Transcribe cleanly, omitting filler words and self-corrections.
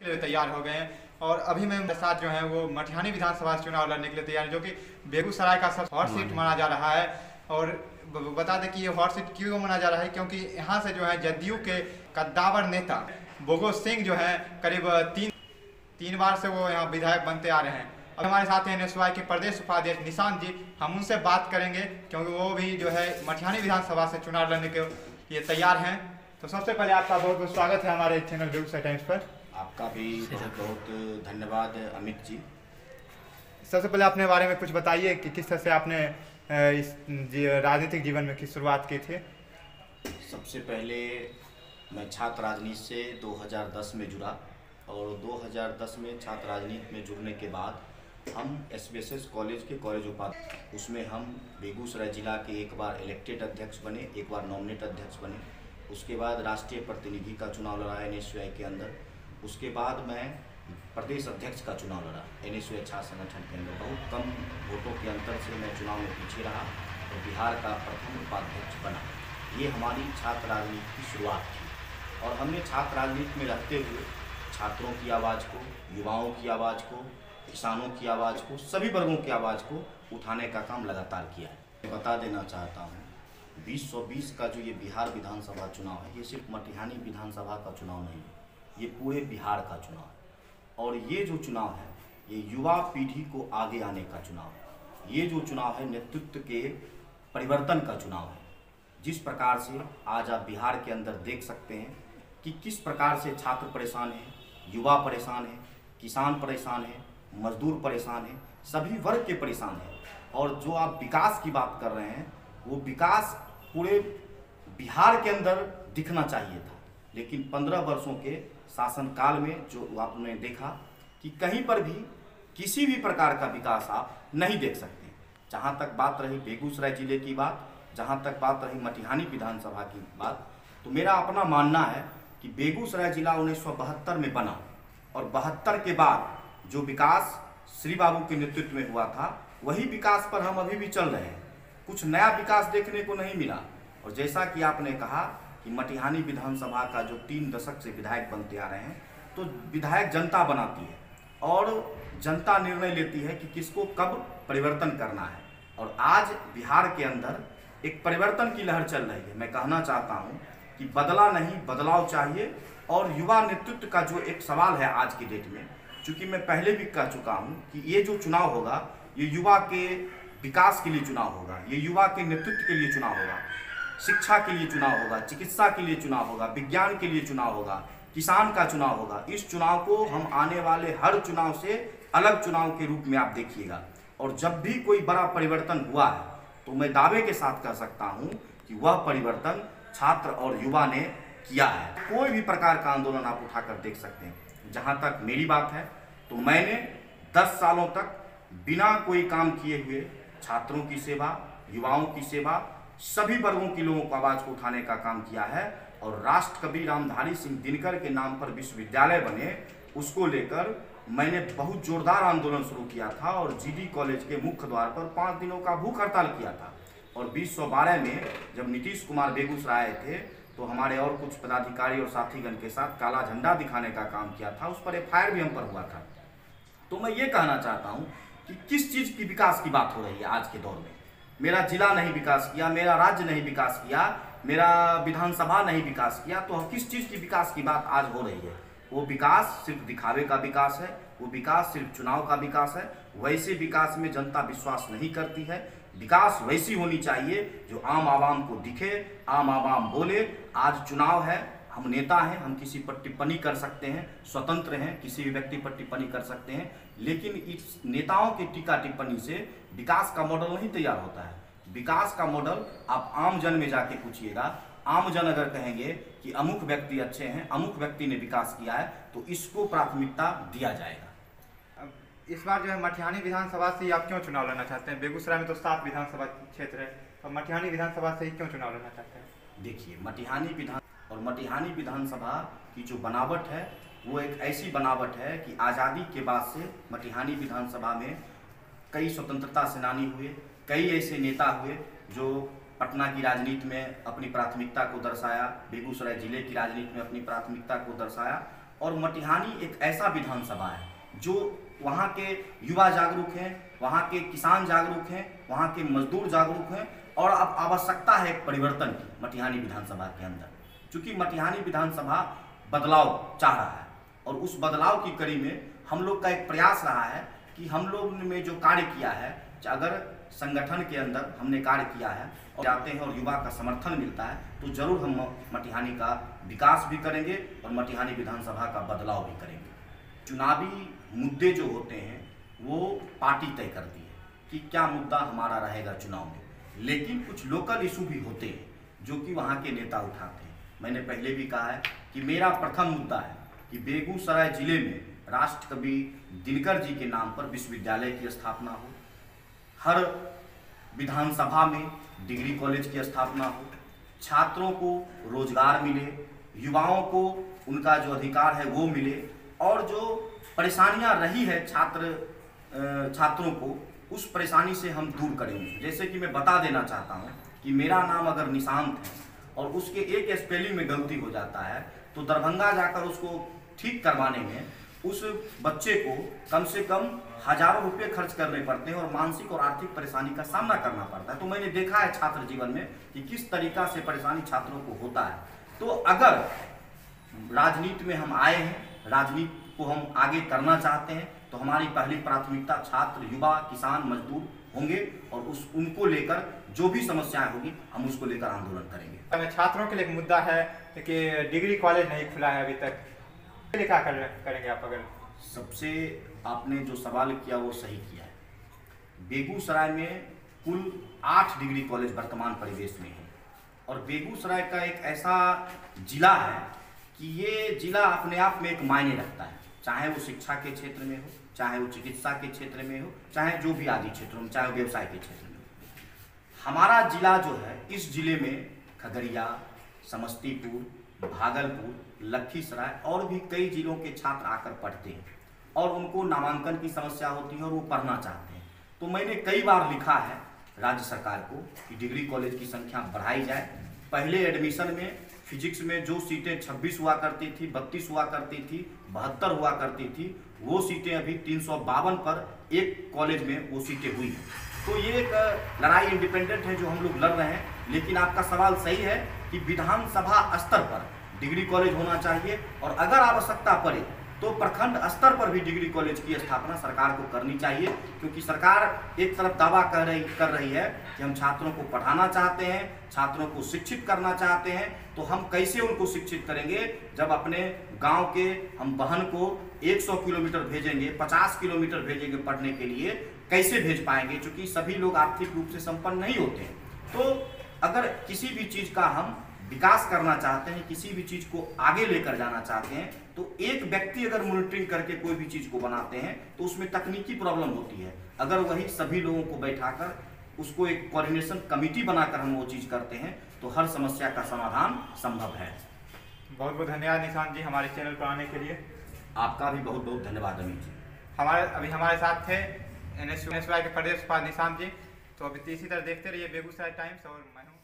लिए तैयार हो गए हैं। और अभी मेरे साथ जो है वो मटिहानी विधानसभा चुनाव लड़ने के लिए तैयार है, जो कि बेगूसराय का सबसे हॉट सीट माना जा रहा है। और बता दें कि ये हॉट सीट क्यों माना जा रहा है, क्योंकि यहाँ से जो है जदयू के कद्दावर नेता बोगो सिंह जो है करीब तीन बार से वो यहाँ विधायक बनते आ रहे हैं। अब हमारे साथ हैं एनएसवाई के प्रदेश उपाध्यक्ष निशांत जी, हम उनसे बात करेंगे क्योंकि वो भी जो है मटिहानी विधानसभा से चुनाव लड़ने के लिए तैयार हैं। तो सबसे पहले आपका बहुत बहुत स्वागत है हमारे चैनल बेगूसराय टाइम्स पर। आपका भी बहुत बहुत धन्यवाद अमित जी। सबसे पहले अपने बारे में कुछ बताइए कि किस तरह से आपने इस राजनीतिक जीवन में की शुरुआत की थी। सबसे पहले मैं छात्र राजनीति से 2010 में जुड़ा और 2010 में छात्र राजनीति में जुड़ने के बाद हम SBSS कॉलेज के कॉलेज उपाध्यक्ष, उसमें हम बेगूसराय जिला के एक बार इलेक्टेड अध्यक्ष बने, एक बार नॉमिनेट अध्यक्ष बने। उसके बाद राष्ट्रीय प्रतिनिधि का चुनाव लड़ा NSY के अंदर। उसके बाद मैं प्रदेश अध्यक्ष का चुनाव लड़ा NSY छात्र संगठन के अंदर। बहुत कम वोटों के अंतर से मैं चुनाव में पीछे रहा और बिहार का प्रथम उपाध्यक्ष बना। ये हमारी छात्र राजनीति की शुरुआत थी और हमने छात्र राजनीति में रहते हुए छात्रों की आवाज़ को, युवाओं की आवाज़ को, किसानों की आवाज़ को, सभी वर्गों की आवाज़ को उठाने का काम लगातार किया है। मैं बता देना चाहता हूँ 2020 का जो ये बिहार विधानसभा चुनाव है, ये सिर्फ मटिहानी विधानसभा का चुनाव नहीं है, ये पूरे बिहार का चुनाव है। और ये जो चुनाव है ये युवा पीढ़ी को आगे आने का चुनाव है। ये जो चुनाव है नेतृत्व के परिवर्तन का चुनाव है। जिस प्रकार से आज आप बिहार के अंदर देख सकते हैं कि किस प्रकार से छात्र परेशान हैं, युवा परेशान हैं, किसान परेशान हैं, मजदूर परेशान हैं, सभी वर्ग के परेशान हैं। और जो आप विकास की बात कर रहे हैं वो विकास पूरे बिहार के अंदर दिखना चाहिए था, लेकिन 15 वर्षों के शासनकाल में जो आपने देखा कि कहीं पर भी किसी भी प्रकार का विकास आप नहीं देख सकते। जहाँ तक बात रही बेगूसराय जिले की बात, जहाँ तक बात रही मटिहानी विधानसभा की बात, तो मेरा अपना मानना है कि बेगूसराय जिला 1972 में बना और 72 के बाद जो विकास श्री बाबू के नेतृत्व में हुआ था वही विकास पर हम अभी भी चल रहे हैं। कुछ नया विकास देखने को नहीं मिला। और जैसा कि आपने कहा कि मटिहानी विधानसभा का जो 3 दशक से विधायक बनते आ रहे हैं, तो विधायक जनता बनाती है और जनता निर्णय लेती है कि किसको कब परिवर्तन करना है। और आज बिहार के अंदर एक परिवर्तन की लहर चल रही है। मैं कहना चाहता हूँ कि बदला नहीं, बदलाव चाहिए। और युवा नेतृत्व का जो एक सवाल है आज की डेट में, चूँकि मैं पहले भी कह चुका हूँ कि ये जो चुनाव होगा ये युवा के विकास के लिए चुनाव होगा, ये युवा के नेतृत्व के लिए चुनाव होगा, शिक्षा के लिए चुनाव होगा, चिकित्सा के लिए चुनाव होगा, विज्ञान के लिए चुनाव होगा, किसान का चुनाव होगा। इस चुनाव को हम आने वाले हर चुनाव से अलग चुनाव के रूप में आप देखिएगा। और जब भी कोई बड़ा परिवर्तन हुआ है तो मैं दावे के साथ कह सकता हूँ कि वह परिवर्तन छात्र और युवा ने किया है। कोई भी प्रकार का आंदोलन आप उठाकर देख सकते हैं। जहाँ तक मेरी बात है तो मैंने 10 सालों तक बिना कोई काम किए हुए छात्रों की सेवा, युवाओं की सेवा, सभी वर्गों के लोगों को आवाज़ को उठाने का काम किया है। और राष्ट्रकवि रामधारी सिंह दिनकर के नाम पर विश्वविद्यालय बने, उसको लेकर मैंने बहुत जोरदार आंदोलन शुरू किया था और GD कॉलेज के मुख्य द्वार पर 5 दिनों का भूख हड़ताल किया था। और 2012 में जब नीतीश कुमार बेगूसराय आए थे तो हमारे और कुछ पदाधिकारी और साथीगण के साथ काला झंडा दिखाने का काम किया था, उस पर FIR भी हम पर हुआ था। तो मैं ये कहना चाहता हूँ कि किस चीज़ की विकास की बात हो रही है आज के दौर में। मेरा जिला नहीं विकास किया, मेरा राज्य नहीं विकास किया, मेरा विधानसभा नहीं विकास किया, तो किस चीज़ की विकास की बात आज हो रही है। वो विकास सिर्फ दिखावे का विकास है, वो विकास सिर्फ चुनाव का विकास है। वैसे विकास में जनता विश्वास नहीं करती है। विकास वैसी होनी चाहिए जो आम आवाम को दिखे, आम आवाम बोले। आज चुनाव है, हम नेता हैं, हम किसी पर टिप्पणी कर सकते हैं, स्वतंत्र हैं, किसी भी व्यक्ति पर टिप्पणी कर सकते हैं, लेकिन इस नेताओं की टीका टिप्पणी से विकास का मॉडल नहीं तैयार होता है। विकास का मॉडल आप आम जन में जाके पूछिएगा। आम जन अगर कहेंगे कि अमुक व्यक्ति अच्छे हैं, अमुक व्यक्ति ने विकास किया है, तो इसको प्राथमिकता दिया जाएगा। इस बार जो है मटिहानी विधानसभा से ही आप क्यों चुनाव लड़ना चाहते हैं? बेगूसराय में तो 7 विधानसभा क्षेत्र है, और मटिहानी विधानसभा से ही क्यों चुनाव लड़ना चाहते हैं? देखिए, मटिहानी विधानसभा की जो बनावट है वो एक ऐसी बनावट है कि आज़ादी के बाद से मटिहानी विधानसभा में कई स्वतंत्रता सेनानी हुए, कई ऐसे नेता हुए जो पटना की राजनीति में अपनी प्राथमिकता को दर्शाया, बेगूसराय जिले की राजनीति में अपनी प्राथमिकता को दर्शाया। और मटिहानी एक ऐसा विधानसभा है जो वहाँ के युवा जागरूक हैं, वहाँ के किसान जागरूक हैं, वहाँ के मजदूर जागरूक हैं और अब आवश्यकता है एक परिवर्तन की मटिहानी विधानसभा के अंदर, क्योंकि मटिहानी विधानसभा बदलाव चाह रहा है और उस बदलाव की कड़ी में हम लोग का एक प्रयास रहा है कि हम लोग ने जो कार्य किया है, अगर संगठन के अंदर हमने कार्य किया है और जाते हैं और युवा का समर्थन मिलता है तो जरूर हम मटिहानी का विकास भी करेंगे और मटिहानी विधानसभा का बदलाव भी करेंगे। चुनावी मुद्दे जो होते हैं वो पार्टी तय करती है कि क्या मुद्दा हमारा रहेगा चुनाव में, लेकिन कुछ लोकल इशू भी होते हैं जो कि वहाँ के नेता उठाते हैं। मैंने पहले भी कहा है कि मेरा प्रथम मुद्दा है कि बेगूसराय जिले में राष्ट्रकवि दिनकर जी के नाम पर विश्वविद्यालय की स्थापना हो, हर विधानसभा में डिग्री कॉलेज की स्थापना हो, छात्रों को रोजगार मिले, युवाओं को उनका जो अधिकार है वो मिले और जो परेशानियां रही है छात्रों को उस परेशानी से हम दूर करेंगे। जैसे कि मैं बता देना चाहता हूं कि मेरा नाम अगर निशांत है और उसके एक स्पेलिंग में गलती हो जाता है तो दरभंगा जाकर उसको ठीक करवाने में उस बच्चे को कम से कम हजारों रुपये खर्च करने पड़ते हैं और मानसिक और आर्थिक परेशानी का सामना करना पड़ता है। तो मैंने देखा है छात्र जीवन में कि किस तरीका से परेशानी छात्रों को होता है। तो अगर राजनीति में हम आए हैं, राजनीति को हम आगे करना चाहते हैं तो हमारी पहली प्राथमिकता छात्र, युवा, किसान, मजदूर होंगे और उनको लेकर जो भी समस्याएं होगी हम उसको लेकर आंदोलन करेंगे। छात्रों के लिए एक मुद्दा है कि डिग्री कॉलेज नहीं खुला है अभी तक, क्या करेंगे आप? अगर सबसे आपने जो सवाल किया वो सही किया है। बेगूसराय में कुल 8 डिग्री कॉलेज वर्तमान परिवेश में है और बेगूसराय का एक ऐसा जिला है कि ये जिला अपने आप में एक मायने रखता है, चाहे वो शिक्षा के क्षेत्र में हो, चाहे वो चिकित्सा के क्षेत्र में हो, चाहे जो भी आदि क्षेत्रों में, चाहे वो व्यवसाय के क्षेत्र में हो। हमारा जिला जो है, इस जिले में खगड़िया, समस्तीपुर, भागलपुर, लखीसराय और भी कई जिलों के छात्र आकर पढ़ते हैं और उनको नामांकन की समस्या होती है और वो पढ़ना चाहते हैं। तो मैंने कई बार लिखा है राज्य सरकार को कि डिग्री कॉलेज की संख्या बढ़ाई जाए। पहले एडमिशन में फिजिक्स में जो सीटें 26 हुआ करती थी, 32 हुआ करती थी, 72 हुआ करती थी, वो सीटें अभी 352 पर एक कॉलेज में वो सीटें हुई हैं। तो ये एक लड़ाई इंडिपेंडेंट है जो हम लोग लड़ रहे हैं, लेकिन आपका सवाल सही है कि विधानसभा स्तर पर डिग्री कॉलेज होना चाहिए और अगर आवश्यकता पड़े तो प्रखंड स्तर पर भी डिग्री कॉलेज की स्थापना सरकार को करनी चाहिए, क्योंकि सरकार एक तरफ दावा कर रही है कि हम छात्रों को पढ़ाना चाहते हैं, छात्रों को शिक्षित करना चाहते हैं। तो हम कैसे उनको शिक्षित करेंगे जब अपने गांव के हम बहन को 100 किलोमीटर भेजेंगे, 50 किलोमीटर भेजेंगे पढ़ने के लिए, कैसे भेज पाएंगे? क्योंकि सभी लोग आर्थिक रूप से संपन्न नहीं होते हैं। तो अगर किसी भी चीज़ का हम विकास करना चाहते हैं, किसी भी चीज़ को आगे लेकर जाना चाहते हैं, तो एक व्यक्ति अगर मॉनिटरिंग करके कोई भी चीज़ को बनाते हैं तो उसमें तकनीकी प्रॉब्लम होती है। अगर वही सभी लोगों को बैठाकर उसको एक कोऑर्डिनेशन कमेटी बनाकर हम वो चीज़ करते हैं तो हर समस्या का समाधान संभव है। बहुत बहुत धन्यवाद निशांत जी हमारे चैनल पर आने के लिए। आपका भी बहुत बहुत धन्यवाद अमित जी। हमारे साथ थे NSY के प्रदेश उपाध्यक्ष निशांत जी। तो अभी इसी तरह देखते रहिए बेगूसराय टाइम्स और मैं हूँ